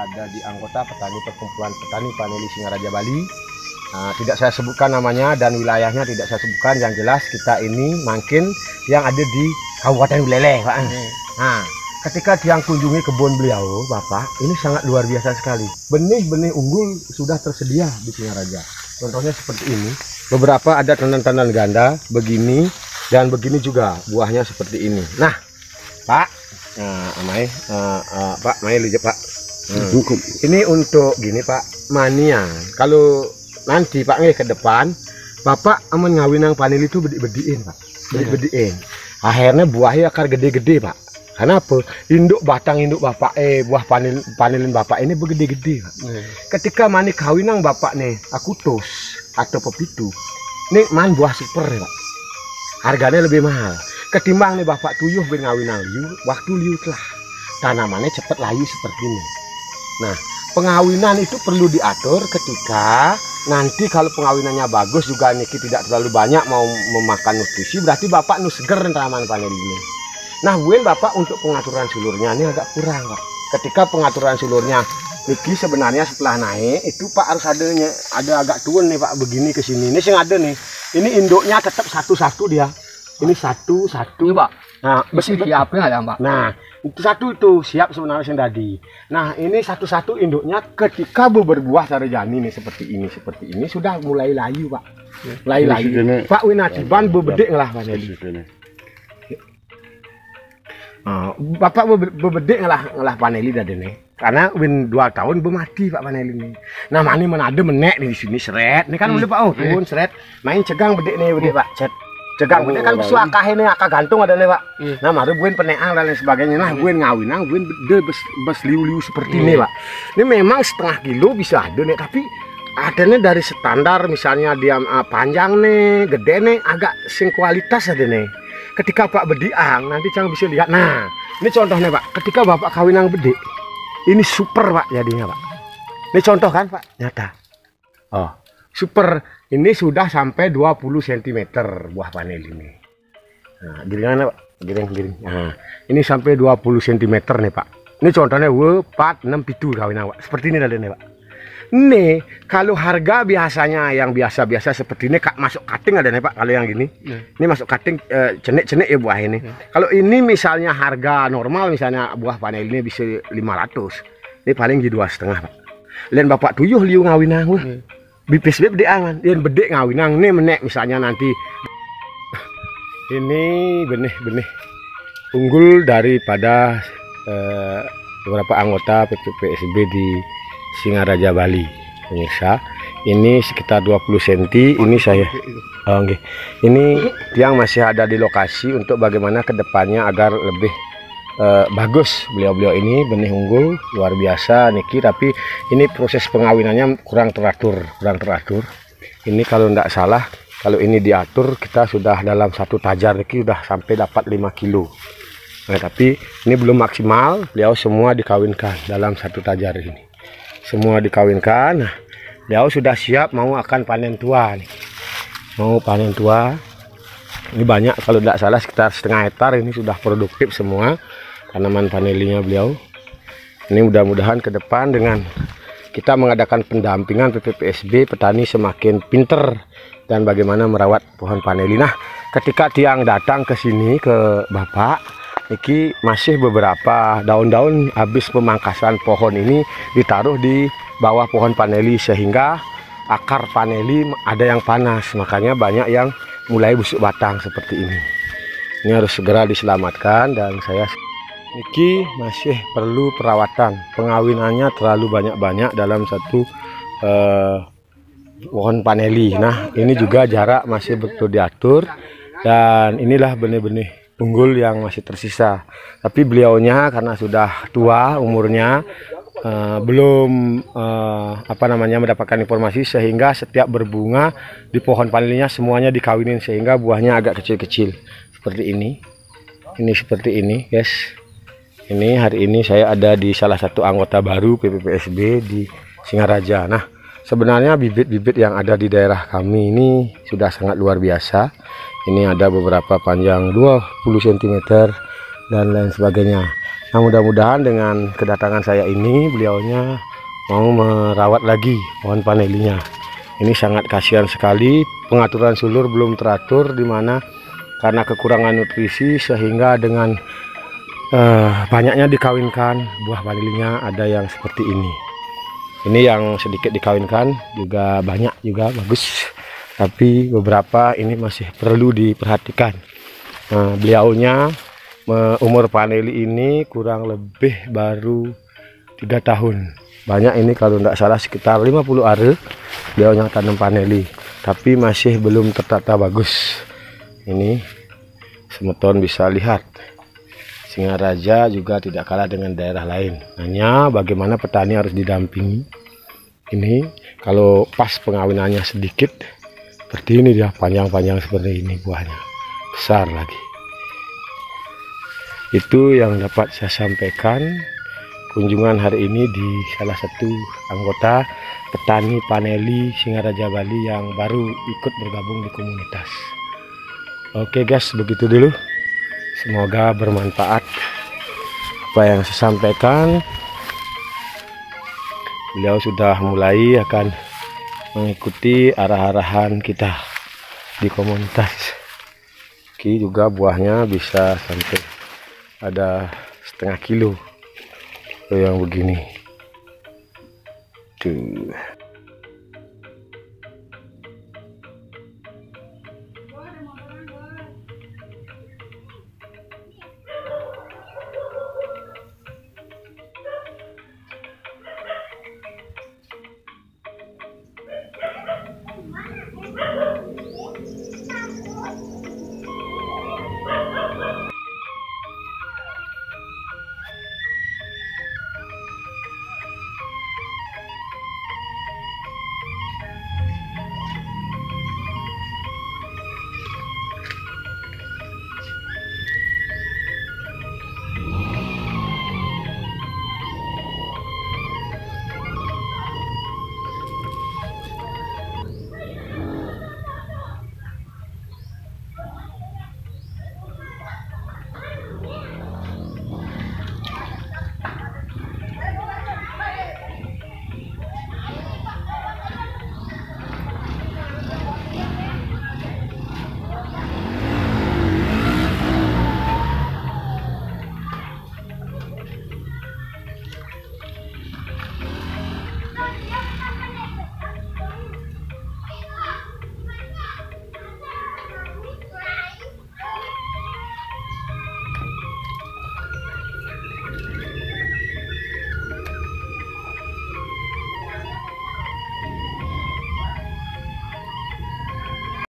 ada di anggota petani perkumpulan petani Paneli Singaraja Bali. Tidak saya sebutkan namanya dan wilayahnya tidak saya sebutkan. Yang jelas kita ini makin yang ada di Kabupaten Buleleng, Pak. Nah, ketika tiang kunjungi kebun beliau, Bapak, ini sangat luar biasa sekali. Benih-benih unggul sudah tersedia di Singaraja. Contohnya seperti ini. Beberapa ada tandan-tandan ganda begini dan begini juga buahnya seperti ini. Nah, Pak, Pak, lihat Pak. Ini untuk gini Pak, mania. Kalau nanti Pak ke depan, Bapak aman ngawin yang panel itu bedi-bediin Pak, bedi-bediin. Akhirnya buahnya akan gede-gede Pak. Kenapa? Induk batang induk Bapak buah panelin Bapak ini begede-gede Pak. Ketika mani kawinang Bapak nih, akutus atau pepitu, nih man buah super ya Pak. Harganya lebih mahal. Ketimbang nih Bapak tuyuh ben ngawinang liu, waktu liu telah tanamannya cepat layu seperti ini. Nah, pengawinan itu perlu diatur ketika nanti kalau pengawinannya bagus juga niki tidak terlalu banyak mau memakan nutrisi, berarti Bapak nu seger tanaman panel ini. Nah, buin Bapak untuk pengaturan sulurnya ini agak kurang Pak. Ketika pengaturan sulurnya niki sebenarnya setelah naik itu Pak harus ada agak turun nih Pak begini ke sini. Ini sing ada nih. Ini induknya tetap satu-satu dia. Ini satu-satu Pak. Nah, Besi siapnya ya Pak. Nah, itu satu itu siap sebenarnya sing tadi. Nah, ini satu-satu induknya ketika berbuah sarjani nih seperti ini sudah mulai layu Pak. Mulai layu. Pak winaciban bebedek lah Pak Neli. Bapak bebedek ngalah paneli dah dene. Karena win 2 tahun mati Pak paneli ini. Nah, mani menade menek di sini seret. Ini kan udah Pak turun seret. Main cegang bedek nih bedek Pak. Cegang bedek kan besu akah ini akah gantung ada nih Pak. Nah, mari buin peneang dan lain sebagainya. Nah, buin ngawinang buin bes liu-liu seperti ini Pak. Ini memang setengah kilo bisa ada nih, tapi adanya dari standar misalnya dia panjang nih, gede nih, agak sing kualitas ada nih. Ketika Pak bediang nanti jangan bisa lihat. Nah, ini contohnya Pak. Ketika Bapak kawinang bedek, ini super Pak jadinya Pak. Ini contoh kan Pak, nyata. Oh, super. Ini sudah sampai 20 cm buah panel ini. Nah, giringannya Pak, giring. Nah, ini sampai 20 cm nih Pak. Ini contohnya 4, 6, 7 kawinang Pak. Seperti ini nih Pak. Nih, kalau harga biasanya yang biasa-biasa seperti ini masuk cutting ada nih Pak. Kalau yang gini, ini masuk cutting cenek-cenek ya buah ini. Kalau ini misalnya harga normal misalnya buah panel ini bisa 500. Ini paling di 2,5 Pak. Lain Bapak tuyuh liu ngawinang bipis bedek angan, lian bedek ngawinang nih menek misalnya nanti. Ini benih-benih unggul daripada beberapa anggota PPSB di Singaraja Bali. Pemirsa, ini sekitar 20 cm. Ini saya ini yang masih ada di lokasi untuk bagaimana kedepannya agar lebih bagus. Beliau ini benih unggul luar biasa niki, tapi ini proses pengawinannya kurang teratur. Ini kalau tidak salah, kalau ini diatur kita sudah dalam satu tajar niki sudah sampai dapat 5 kilo. Nah, tapi ini belum maksimal. Beliau semua dikawinkan dalam satu tajar ini. Semua dikawinkan. Nah, beliau sudah siap mau akan panen tua nih. Mau panen tua. Ini banyak, kalau tidak salah sekitar setengah hektar ini sudah produktif semua tanaman panelinya beliau. Ini mudah-mudahan ke depan dengan kita mengadakan pendampingan PPSB, petani semakin pinter dan bagaimana merawat pohon paneli. Nah, ketika tiang datang ke sini ke Bapak, ini masih beberapa daun-daun habis pemangkasan pohon ini ditaruh di bawah pohon paneli sehingga akar paneli ada yang panas, makanya banyak yang mulai busuk batang seperti ini. Ini harus segera diselamatkan dan saya Niki masih perlu perawatan. Pengawinannya terlalu banyak-banyak dalam satu pohon paneli. Nah, ini juga jarak masih betul diatur dan inilah benih-benih unggul yang masih tersisa. Tapi beliaunya karena sudah tua umurnya, belum mendapatkan informasi sehingga setiap berbunga di pohon panelinya semuanya dikawinin sehingga buahnya agak kecil-kecil seperti ini. Ini seperti ini, guys. Ini hari ini saya ada di salah satu anggota baru PPSB di Singaraja. Nah, sebenarnya bibit-bibit yang ada di daerah kami ini sudah sangat luar biasa. Ini ada beberapa panjang 20 cm dan lain sebagainya. Nah, mudah-mudahan dengan kedatangan saya ini beliaunya mau merawat lagi pohon panelinya. Ini sangat kasihan sekali, pengaturan sulur belum teratur, dimana karena kekurangan nutrisi sehingga dengan banyaknya dikawinkan buah vanilinya ada yang seperti ini. Ini yang sedikit dikawinkan juga banyak juga bagus, tapi beberapa ini masih perlu diperhatikan. Beliaunya umur paneli ini kurang lebih baru 3 tahun. Banyak ini kalau tidak salah sekitar 50 are beliaunya tanam paneli, tapi masih belum tertata bagus. Ini semeton bisa lihat, Singaraja juga tidak kalah dengan daerah lain. Hanya bagaimana petani harus didampingi. Ini kalau pas pengawinannya sedikit seperti ini, dia panjang-panjang seperti ini, buahnya besar lagi. Itu yang dapat saya sampaikan kunjungan hari ini di salah satu anggota petani paneli Singaraja Bali yang baru ikut bergabung di komunitas. Oke guys, begitu dulu. Semoga bermanfaat apa yang saya sampaikan. Beliau sudah mulai akan mengikuti arah-arahan kita di komunitas. Oke, juga buahnya bisa sampai ada setengah kilo yang begini tuh.